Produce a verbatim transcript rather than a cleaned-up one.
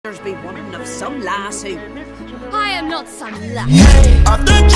There's be one of some lass who... I am not some lass.